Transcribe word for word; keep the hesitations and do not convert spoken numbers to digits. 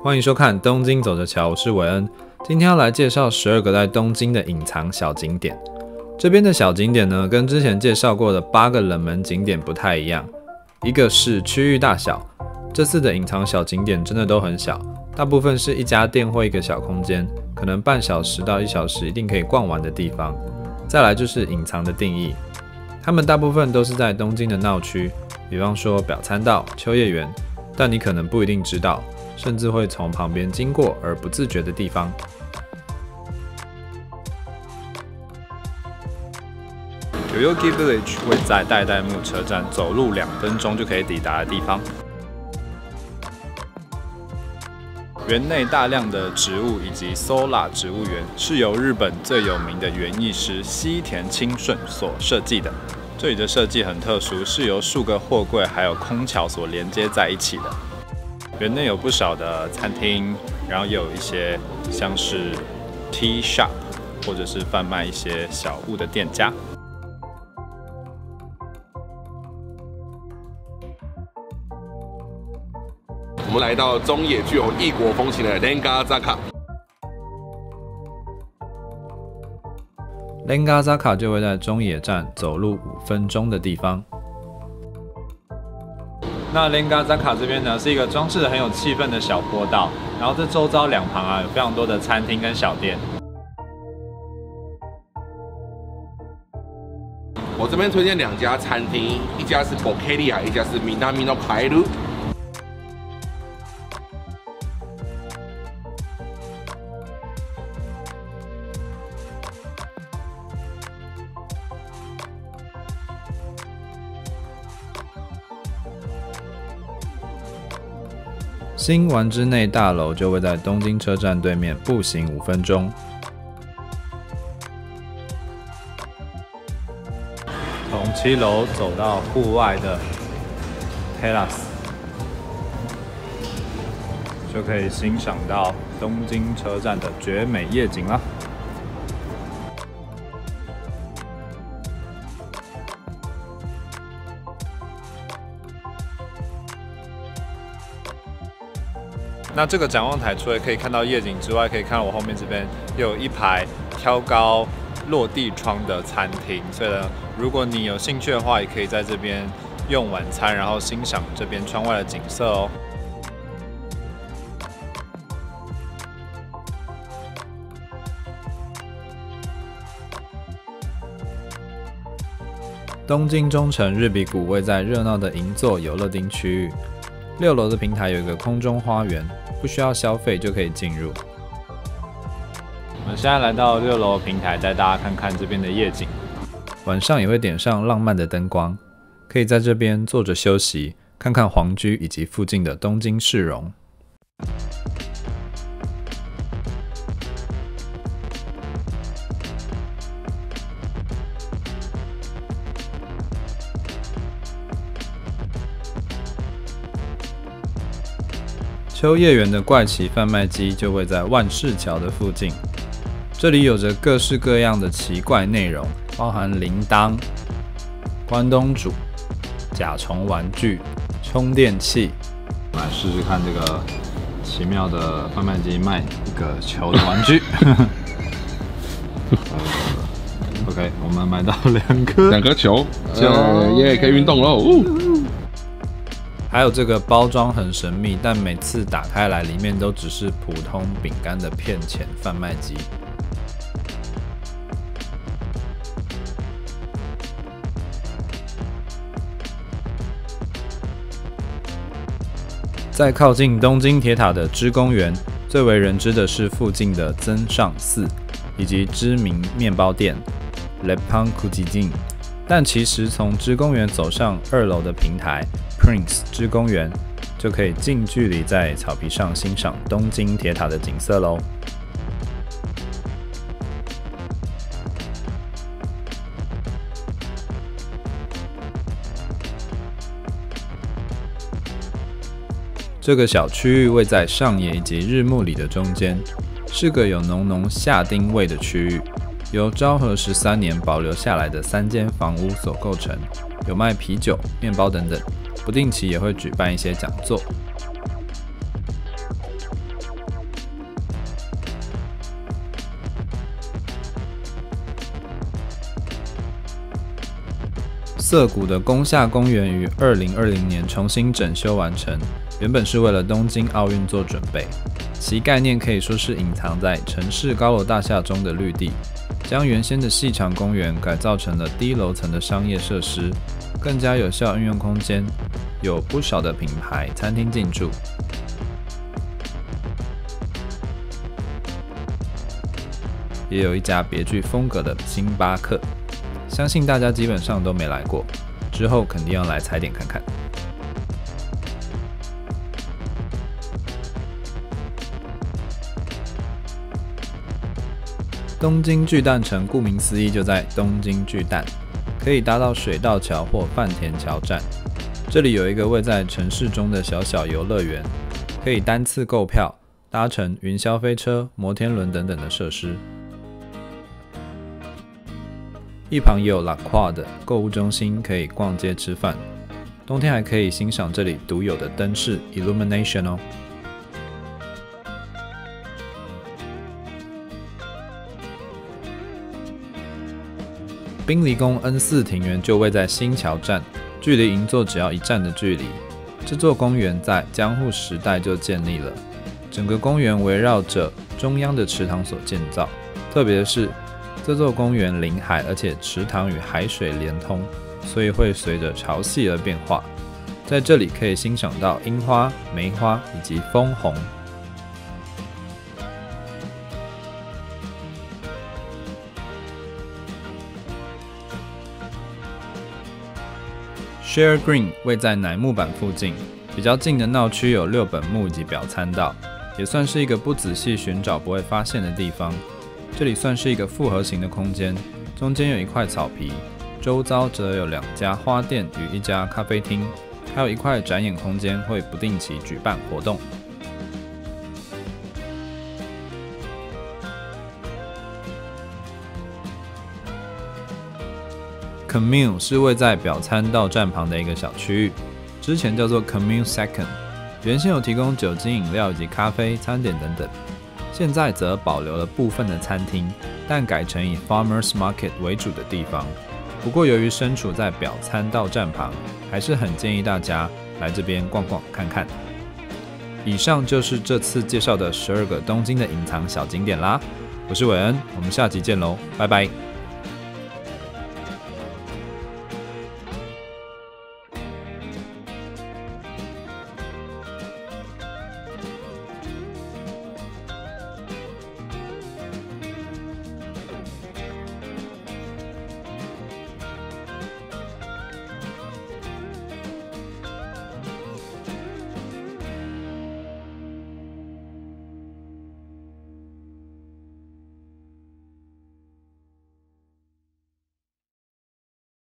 欢迎收看《东京走着瞧》，我是韦恩。今天要来介绍十二个在东京的隐藏小景点。这边的小景点呢，跟之前介绍过的八个冷门景点不太一样。一个是区域大小，这次的隐藏小景点真的都很小，大部分是一家店或一个小空间，可能半小时到一小时一定可以逛完的地方。再来就是隐藏的定义，它们大部分都是在东京的闹区，比方说表参道、秋叶原，但你可能不一定知道。甚至会从旁边经过而不自觉的地方。Yoyogi Village 位在代代木车站，走路两分钟就可以抵达的地方。园内大量的植物以及 Solar 植物园是由日本最有名的园艺师西田清顺所设计的。这里的设计很特殊，是由数个货柜还有空桥所连接在一起的。园内有不少的餐厅，然后也有一些像是 tea shop 或者是贩卖一些小物的店家。 我们来到中野具有异国风情的 Rengazaka。 Rengazaka 就会在中野站走路五分钟的地方。那 Rengazaka 这边呢，是一个装饰的很有气氛的小坡道，然后这周遭两旁啊有非常多的餐厅跟小店。 我这边推荐两家餐厅，一家是 Boccheria， 一家是 Minami no Kaeru。 新丸之内大楼就位在东京车站对面，步行五分钟。从七楼走到户外的 Terrace， 就可以欣赏到东京车站的绝美夜景啦。那这个展望台除了可以看到夜景之外，可以看到我后面这边又有一排挑高落地窗的餐厅，所以呢，如果你有兴趣的话，也可以在这边用晚餐，然后欣赏这边窗外的景色哦。东京中城日比谷位在热闹的银座有乐町区域，六楼的平台有一个空中花园。不需要消费就可以进入。我们现在来到六楼平台，带大家看看这边的夜景。晚上也会点上浪漫的灯光，可以在这边坐着休息，看看皇居以及附近的东京市容。秋叶原的怪奇贩卖机就会在万市桥的附近，这里有着各式各样的奇怪内容，包含铃铛、关东煮、甲虫玩具、充电器。来试试看这个奇妙的贩卖机卖一个球的玩具。OK， 我们买到两颗两颗球，呃，也可以运动喽。 还有这个包装很神秘，但每次打开来，里面都只是普通饼干的骗钱贩卖机。在靠近东京铁塔的芝公园，最为人知的是附近的增上寺，以及知名面包店 Leppan Kujijin。但其实从芝公园走上二楼的平台 Prince 芝公园，就可以近距离在草皮上欣赏东京铁塔的景色喽。这个小区域位在上野以及日暮里的中间，是个有浓浓夏町味的区域。由昭和十三年保留下来的三间房屋所构成，有卖啤酒、面包等等，不定期也会举办一些讲座。 涩谷的宫下公园于二零二零年重新整修完成，原本是为了东京奥运做准备。其概念可以说是隐藏在城市高楼大厦中的绿地，将原先的细长公园改造成了低楼层的商业设施，更加有效运用空间，有不少的品牌餐厅进驻。也有一家别具风格的星巴克，相信大家基本上都没来过，之后肯定要来踩点看看。东京巨蛋城顾名思义就在东京巨蛋，可以搭到水道桥或饭田桥站。这里有一个位在城市中的小小游乐园，可以单次购票，搭乘云霄飞车、摩天轮等等的设施。一旁也有 LaCroix 的购物中心，可以逛街吃饭。冬天还可以欣赏这里独有的灯饰 Illumination 哦。滨离宫恩寺庭园就位在新桥站，距离银座只要一站的距离。这座公园在江户时代就建立了，整个公园围绕着中央的池塘所建造。特别的是，这座公园临海，而且池塘与海水连通，所以会随着潮汐而变化。在这里可以欣赏到樱花、梅花以及枫红。Share Green 位在乃木坂附近，比较近的闹区有六本木以及表参道，也算是一个不仔细寻找不会发现的地方。这里算是一个复合型的空间，中间有一块草皮，周遭则有两家花店与一家咖啡厅，还有一块展演空间会不定期举办活动。Commune 是位在表参道站旁的一个小区域，之前叫做 Commune Second， 原先有提供酒精饮料以及咖啡、餐点等等，现在则保留了部分的餐厅，但改成以 Farmers Market 为主的地方。不过由于身处在表参道站旁，还是很建议大家来这边逛逛看看。以上就是这次介绍的十二个东京的隐藏小景点啦，我是韦恩，我们下集见喽，拜拜。